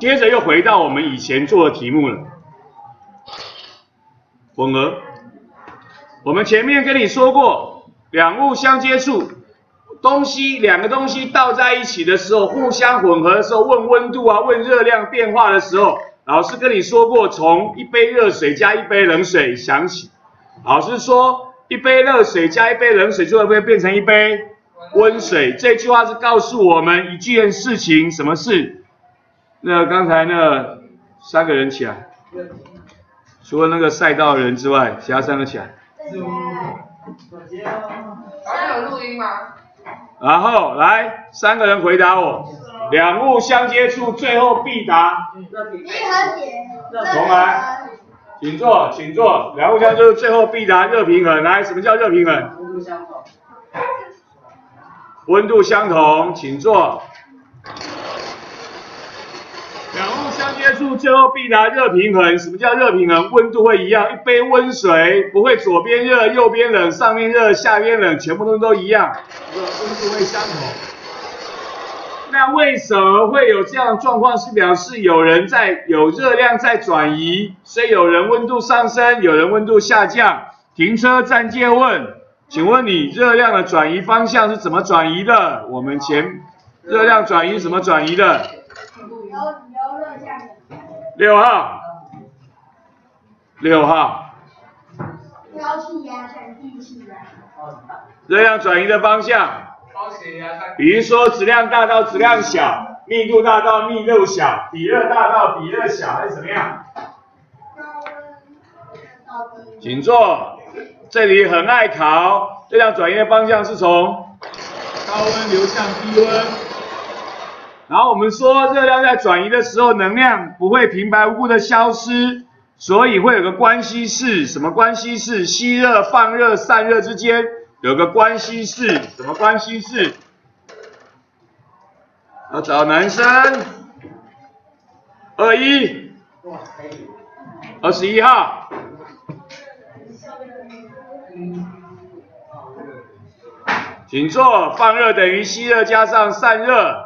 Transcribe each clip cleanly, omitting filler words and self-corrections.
接着又回到我们以前做的题目了，混合。我们前面跟你说过，两物相接触，两个东西倒在一起的时候，互相混合的时候，问温度啊，问热量变化的时候，老师跟你说过，从一杯热水加一杯冷水想起。老师说，一杯热水加一杯冷水就会不会变成一杯温水？这句话是告诉我们一件事情，什么事？那刚才那3个人起来，除了那个赛道的人之外，其他3个起来。 还有录音吗？ 然后来3个人回答我，两物相接触，最后必达。重来，请坐，请坐。两物相接触，最后必达热平衡。来，什么叫热平衡？ 温度相同。 温度相同，请坐。两物相接触，最后必达热平衡。什么叫热平衡？温度会一样，一杯温水不会左边热右边冷，上面热下边冷，全部都一样，温度会相同。那为什么会有这样的状况？是表示有热量在转移，所以有人温度上升，有人温度下降。停车暂借问，请问你热量的转移方向是怎么转移的？我们热量转移是怎么转移的？6号，6号。 高气压向低气压。 热量转移的方向。比如说质量大到质量小，密度大到密度小，比热大到比热小，还是怎么样？请坐。这里很爱考，热量转移的方向是从高温流向低温。然后我们说热量在转移的时候，能量不会平白无故的消失，所以会有个关系式。什么关系式？吸热、放热、散热之间有个关系式。什么关系式？要找男生。21号。请坐。放热等于吸热加上散热。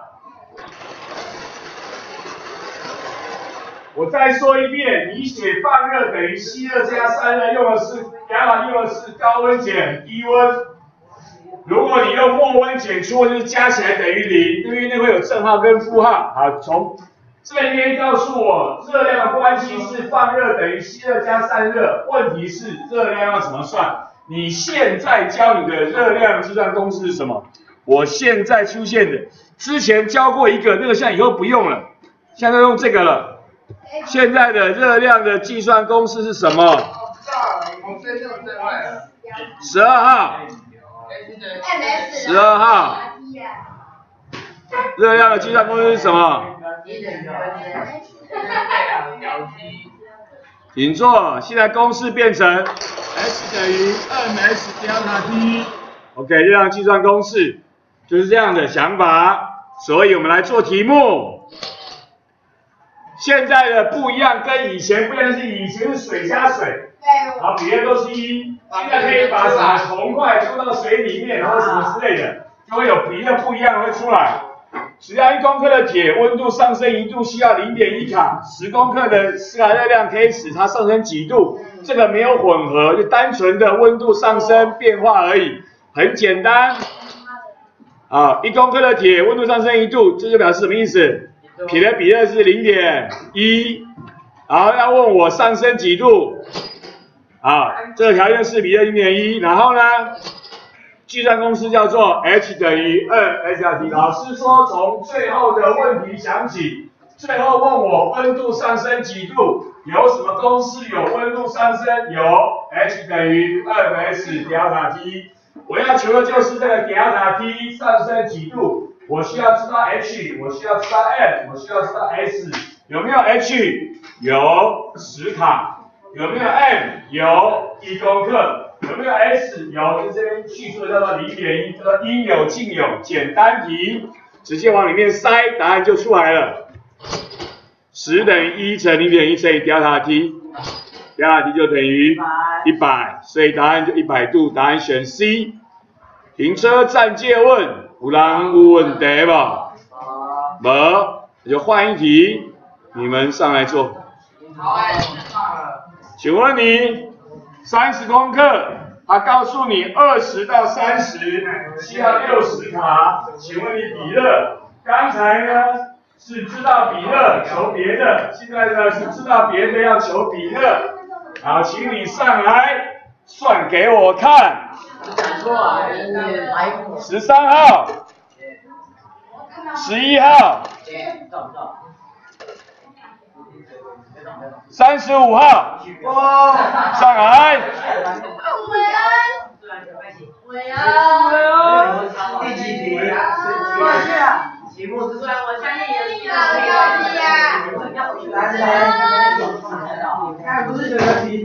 我再说一遍，你写放热等于吸热加散热用的是高温减低温。如果你用末温减初温，就是加起来等于0，因为那会有正号跟负号。好，从这边告诉我热量的关系是放热等于吸热加散热。问题是热量要怎么算？你现在教你的热量计算公式是什么？我现在出现的，之前教过一个，那个现在以后不用了，现在用这个了。现在的热量的计算公式是什么？12号。12号。热量的计算公式是什么？请坐。现在公式变成 H 等于 2ms delta T。OK， 热量计算公式就是这样的想法。所以我们来做题目。现在的不一样，跟以前不一样是以前是水加水，然后比例都是1，现在可以把什么铜块丢到水里面，然后什么之类的，就会有比例不一样会出来。只要1公克的铁温度上升1度需要0.1卡，10公克的斯卡热量可以使它上升几度，这个没有混合，就单纯的温度上升变化而已，很简单。1公克的铁温度上升1度，这就表示什么意思？铁的比热是0.1，然后要问我上升几度，这个条件是比热0.1，然后呢，计算公式叫做 H 等于2 delta T。老师说从最后的问题想起，最后问我温度上升几度，有什么公式有温度上升？有 H 等于2s delta T。我要求的就是这个 delta T 上升几度。我需要知道 H， 我需要知道 M， 我需要知道 S。有没有 H？ 有10卡。有没有 M？ 有1公克。有没有 S？ 有，就这边叙述的叫做0.1，叫做应有尽有，简单题，直接往里面塞，答案就出来了。10等于1乘0.1乘以 delta T，delta T 就等于100，所以答案就100度，答案选 C。停车暂借问。有人有问题无？无，就换一题。 你们上来坐。 好哎，上了。 请问你30公克，他告诉你20到30需要60卡，请问你比热？刚才呢是知道比热求别的，现在呢是知道别的要求比热。好，请你上来算给我看。13号，11号，35号，上来。 第几题？题目是算我相信也那不是选择题。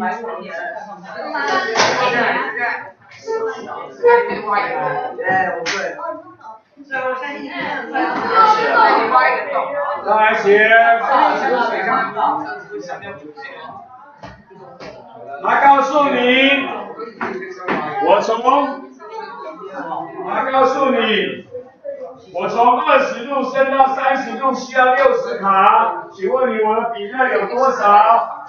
我会。 上来写。他告诉你，他告诉你，我从20度升到30度需要60卡，请问你我的比热有多少？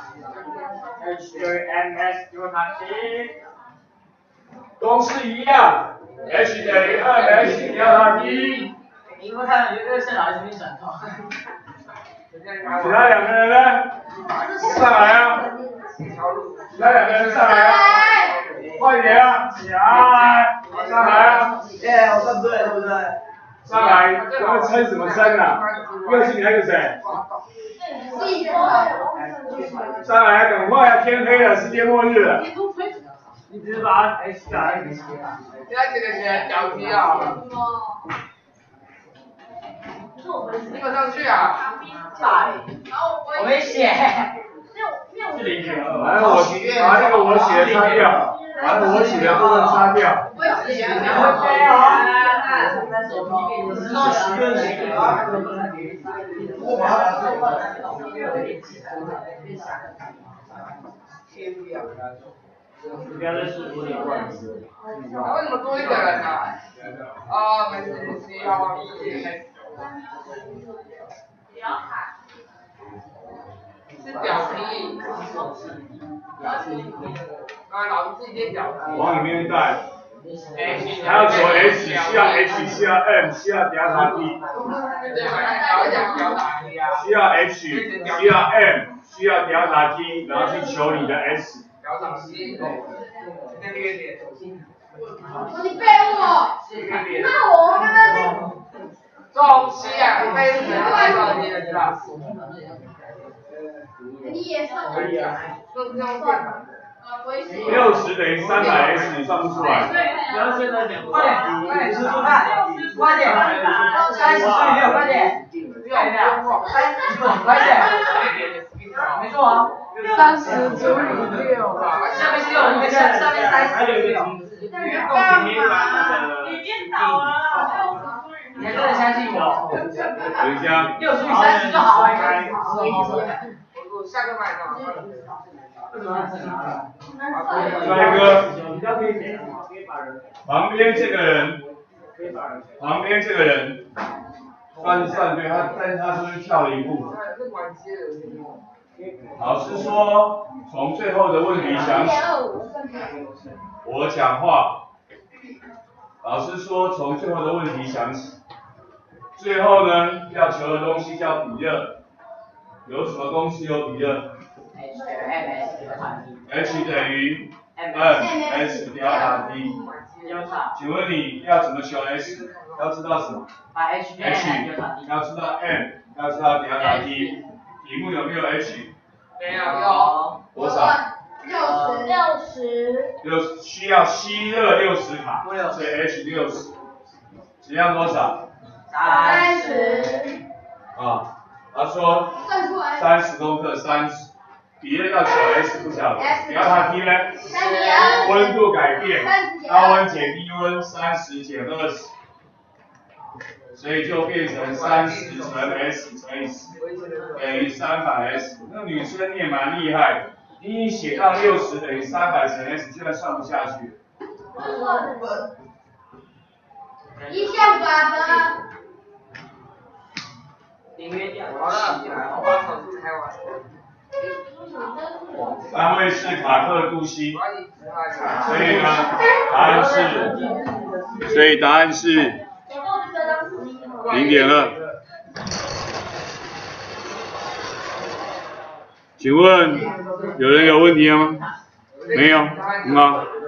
公式一样 ，H 等于2H 调塔 T。 你有没有看到有这个是哪里没转到？ 其他两个人呢？上来啊！其他两个人上来啊！快点啊！起来！上来啊！ 我算对对不对？ 上来！他们撑什么撑啊？又是你还有谁？上来，赶快啊！天黑了，世界末日了。 你只是把 H 打 H 写啊。 现在这个写脚踢啊。你给我上去啊！ 我没写。 是0.2。完了我把那个我写的擦掉，完了我写的部分擦掉。 不要再说我的关系。 为什么多一个人呢？啊，没事没事，要忘记。是表皮。老师自己贴表皮。 往里面带。还要求 H， 需要 H， 需要 M， 需要调塔 T。需要 H， 需要 M， 需要调塔 T， 然后去求你的 S。 调塔 T， 那个点。 你背我，那我刚刚中西啊，你背是谁？你也知道。 你也是。 可以啊。这样算。 60等于300S， 你算不出来。 不要现在点，快点，快点，叔叔看，快点，30除以6，快点，快点，没错啊，30除以6，下面是6，你们上面30除以6。你颠倒了，你还真的相信我？ 等一下。 6除以30就好了。 下个麦克。 帅哥，旁边这个人，算对他，但是他是不是跳了一步？老师说，从最后的问题想起。我讲话。老师说，从最后的问题想起。最后呢，要求的东西叫比热。有什么公式有比热？ H 等于 M，S 调塔 T。请问你要怎么求 S？ 要知道什么 ？H 要知道 M， 要知道调塔 T。题目有没有 H？ 没有。 多少 ？60。 需要吸热60卡，所以 H 60。质量多少 ？30。 啊，他说30公克30。 比热要求 S 不晓得，调塔 T 呢？温度改变，高温减低温，30减20，所以就变成30乘 S 乘以10等于300S。那女生也蛮厉害的，你写到60等于300乘 S， 居然算不下去。 一项法则。 订阅掉。 好了，好吧，手术。 单位是卡克度 C， 所以呢，答案是0.2。请问有人有问题了吗？没有，很好。